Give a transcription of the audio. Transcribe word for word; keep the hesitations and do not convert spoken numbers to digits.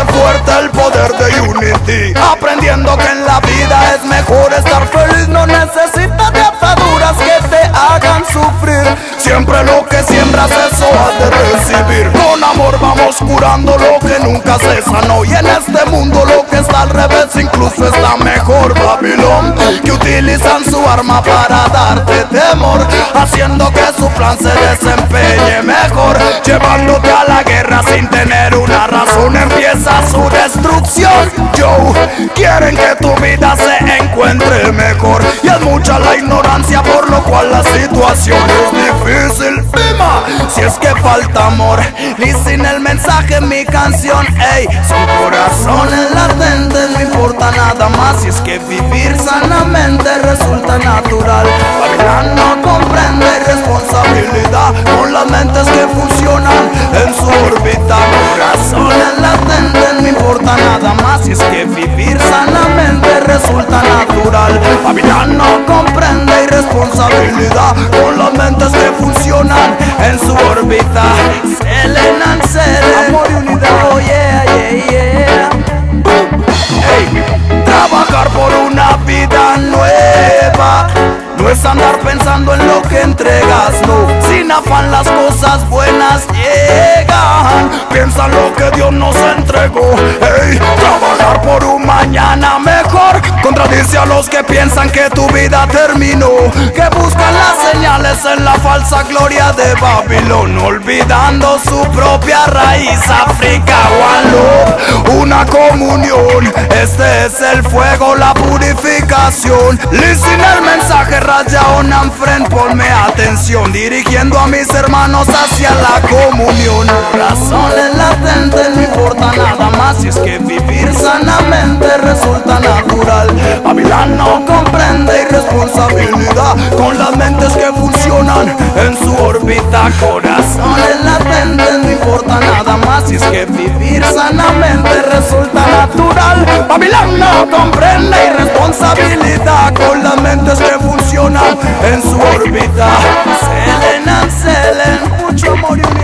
fuerte el poder de Unity, aprendiendo que en la vida es mejor estar feliz. No necesitas de ataduras que te hagan sufrir. Siempre lo que siembras eso has de recibir. Con amor vamos curando lo que nunca se sanó, y en este mundo lo que está al revés incluso está mejor. Babilón, que utilizan su arma para darte temor, haciendo que su plan se desempeñe mejor, llevándote a la guerra sin tener una razón. Empieza su destrucción. Yo, quieren que tu vida se encuentre mejor, y es mucha la ignorancia por lo cual la situación es difícil. Pima, si es que falta amor, y sin el mensaje en mi canción, ey, son corazones latentes, no importa nada más. Si es que vivir sanamente resulta natural. Babilán no comprende responsabilidad con las mentes que funcionan en su órbita. Corazones latentes, no importa nada más. Si es que vivir sanamente resulta natural. Babilán no comprende irresponsabilidad con las mentes que funcionan en su órbita. Selena, Selena, amor y unidad. Oh yeah, yeah, yeah. Hey, trabajar por una vida nueva no es andar pensando en lo que entregas, no. Sin afán las cosas buenas llegan. Piensa en lo que Dios nos entregó. Hey, trabajar por un mañana mejor contradice a los que piensan que tu vida terminó, que buscan las señales en la falsa gloria de Babilón, olvidando su propia raíz. África, one love, una comunión. Este es el fuego, la purificación. Listen el mensaje, Raya Onanfren, ponme atención, dirigiendo a mis hermanos hacia la comunión. Razones latentes, no importa nada más. Si es que vivir sanamente resulta natural. Babilán no comprende irresponsabilidad con las mentes que funcionan en su órbita. Corazones latentes, no importa nada más. Si es que vivir sanamente resulta natural. Babilán no comprende irresponsabilidad con las mentes que funcionan en su órbita. Selena, Selena, mucho amor.